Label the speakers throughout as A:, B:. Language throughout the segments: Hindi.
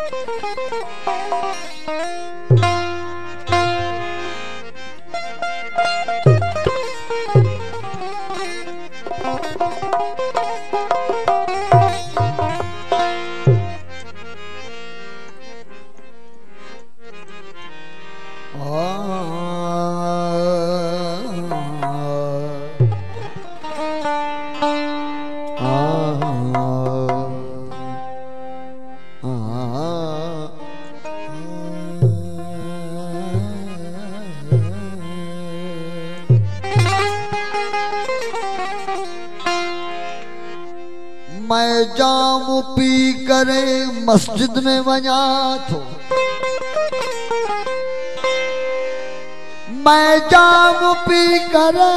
A: मैं जाम पी करे मस्जिद में वञा थो, मैं जाम पी करे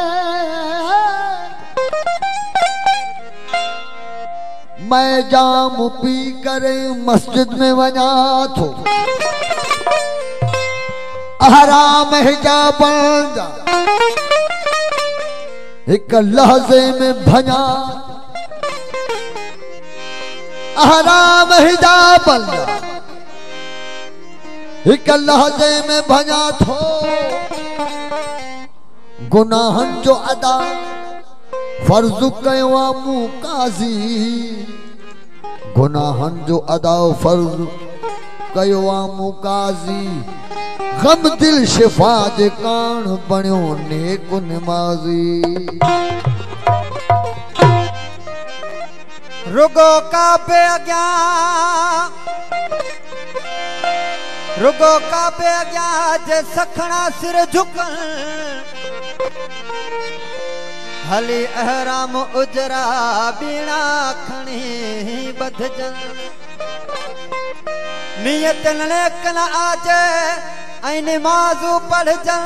A: मस्जिद में वञा थो, हराम हिजाब जा एक लहज़े में भञा, हराम हिजाब एक लहज़े में भञा थो, गुनाहन जो अदा फर्ज कयो मूं काज़ी, गुनाहन जो अदा फर्ज कयो मूं काज़ी, गम दिल शिफा जे कान बणियो नेक निमाज़ी।
B: रुगो काबे अग्या जे सखणा सिर झुकन, हली अहराम उजरा बीणा खणी बधजन, नियत नेक न आजे ऐं नमाज़ू पढ़जन,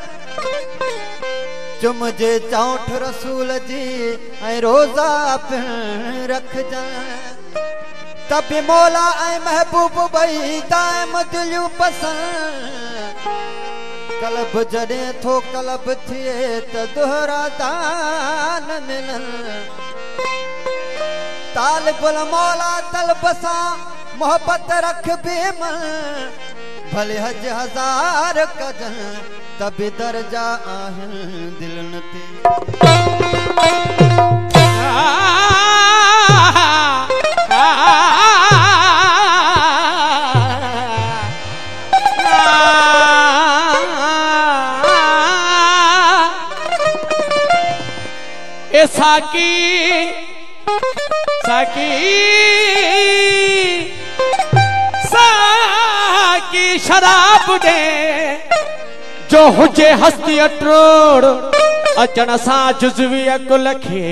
B: चुम जे चौठ रसूल जी ऐं रोज़ा पिण रखजन, तभी मौला ऐं महबूब भई दाइम दिलियूं पसंद, कलब जॾहिं थो कलब थिए त दोहरा दान मिलन, तालिबुल मौला तलब सां मोहब्बत रख बेमन, भले हज हज़ार कजन तभी दर्जा आहिन दिलन ते।
C: ए साकी साकी साकी शराब दे जो हुजे हस्ती अट्रोड़, अचण सां जुज़वी अकुल खे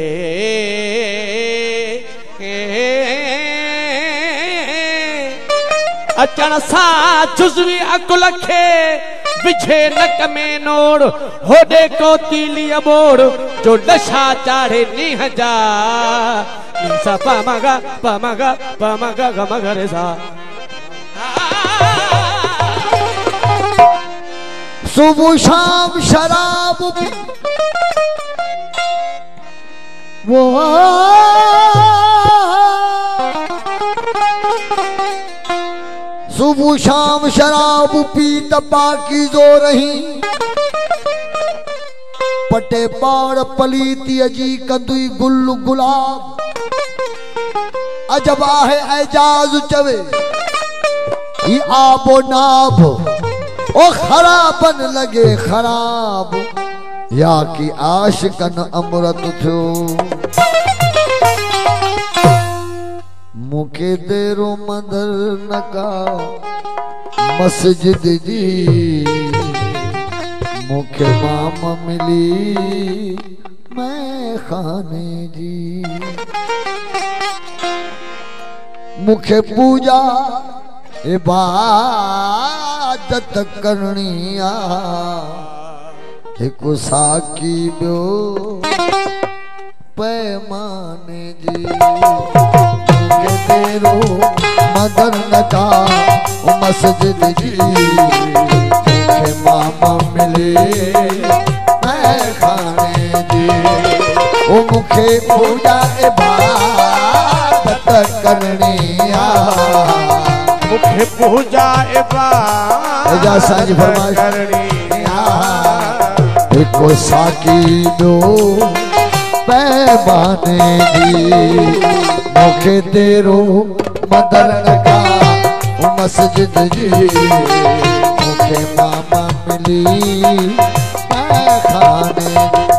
C: अचण सां जुज़वी अकुल खे बिछे नक में नोड़, होॾे कोतीली अबोड़ जो नशा चाढ़े नीह जा, नीसा पमगा पमगा पमगा गमगरे सा।
A: सुबह शाम शराब पी वो सुबह शाम शराब पी तपाकी जो रही, पटे पाड़ पलीती अजी कंदुई गुल गुलाब, अजब आहे एजाज चवे ही आबो नाब, ओ खराबन लगे खराब या कि आशिकन अमृत थो, मुके देरो मंदर नका मस्जिद जी, मुखे माम मिली मैं खाने जी, मुखे पूजा इबादत करनी आ, एक साकी बियो पैमाने जी, मुखे तेरो मदर नका मस्जिद जी, मुखे मामा मिले मैं खाने जी, ओ मुखे पूजा इबादत करनी आ।
C: मुखे पूजा
A: एजा सांझ फरमाइश
C: करनी
A: एको साकी दो पैमाने दी मुखे तेरो मदन का मस्जिद जी मुखे मामा मिली खाने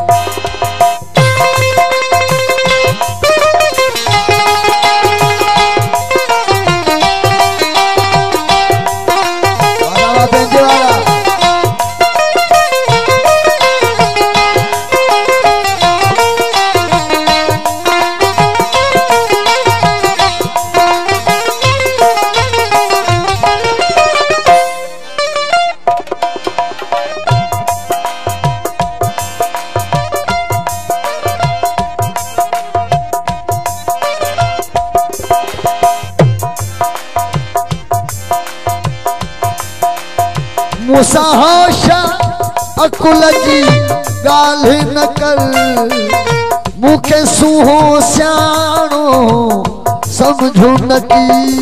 A: मुसाहाशा अकुल जी गाल्हि न कर मुखे सुहो स्याणो समझो न की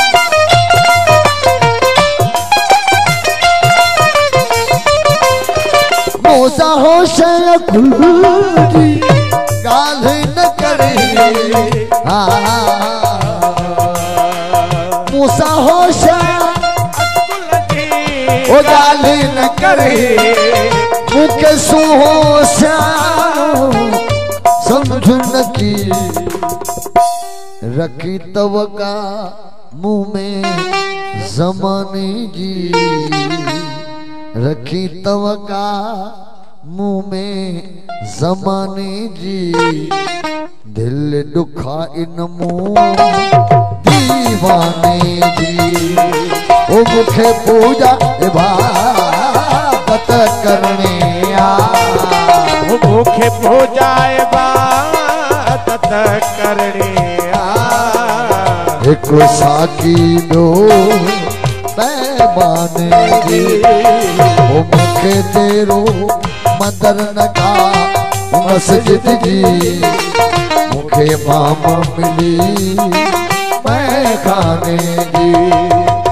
A: मुसाहाशा अकुल जी गाल्हि न करे मुसाहाशा ओ गाली न करे मुके सुहो स्याणो समझ न की रखी तवका मुँह में जमाने जी रखी तवका मुँह में जमाने जी दिल दुखा इन मुँह दीवाने जी ओ मुखे पूजा इबादत करने
C: ओ मुखे पूजा इबादत करने
A: एक साकी दो पैमाने जी ओ मुखे तेरो मदन का मस्जिद जी मुखे मामा मिली मैं खाने जी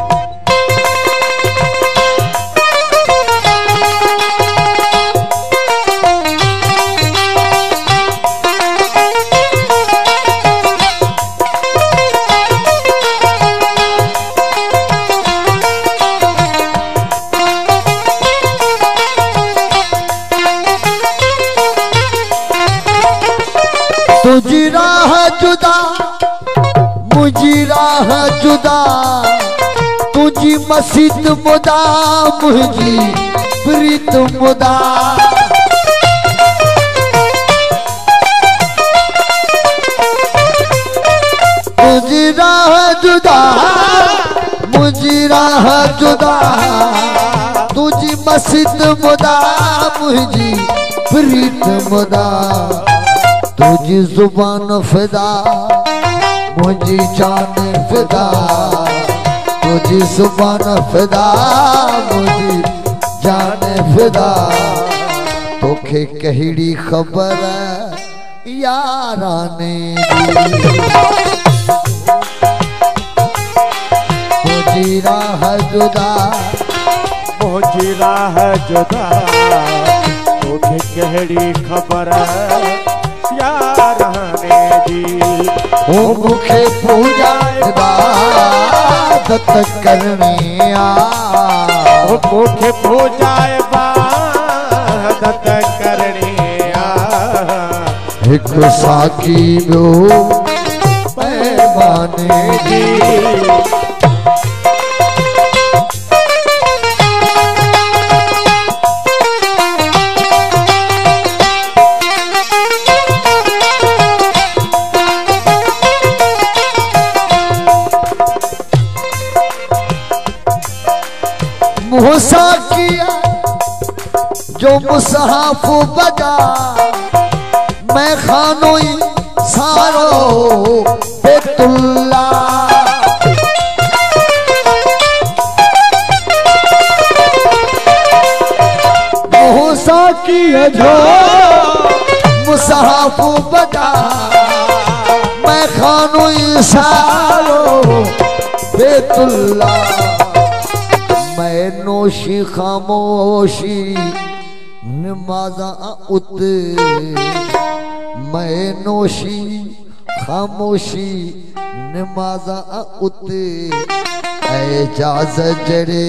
A: तुझी राह जुदा मुझी राह जुदा तुझी मस्जिद मुदा मुझी प्रीत मुदा तुझी राह जुदा मुझी राह जुदा तुझी मस्जिद मुदा मुझी प्रीत मुदा तुझी जुबान फिदा मुझी जान फिदा तुझी जुबान फिदा मुझी जान फिदा तोखे कहिड़ी खबर याराने मुझी राह जुदा
C: मुझी राह जुदा तोखे कहिड़ी खबर याराने जी
A: ओ मुखे पूजा इबादत करने
C: ओ मुखे पूजा इबादत करने
A: एक साकी लो पैमाने जी मुसा किया जो मुसहाफ बजा मैं खानोई सारो बेतुल्ला मुसा किया जो मुसहाफ बजा मैं खानोई सारो बेतुल्ला मैं नोशी खामोशी नमाजा उत मैं नोशी खामोशी नमाजा उत एजाज जड़े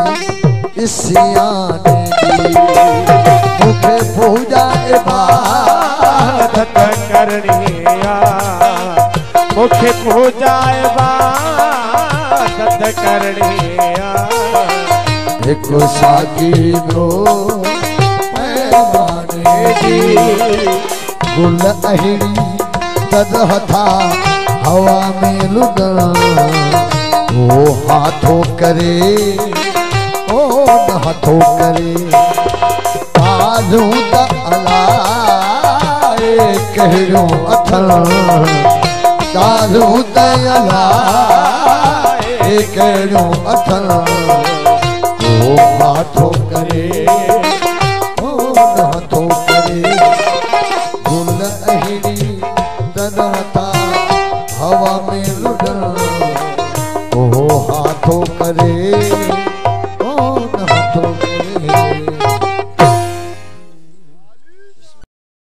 A: इसियाने मुखे पूजा
C: इबादत करनी मुखे पूजा इबादत करनी
A: एक साकी नो पैमाने जी गुल अहिड़ी तद हथा हवा में लुगड़ा वो हाथों करे ओ न हाथों करे आजू द अलाए कहड़ो अथल दारू द अलाए कहड़ो अथल वो हाथों करे ओ न हाथों करे गुल अहिड़ी दनता हवा में लुटना ओ हाथों करे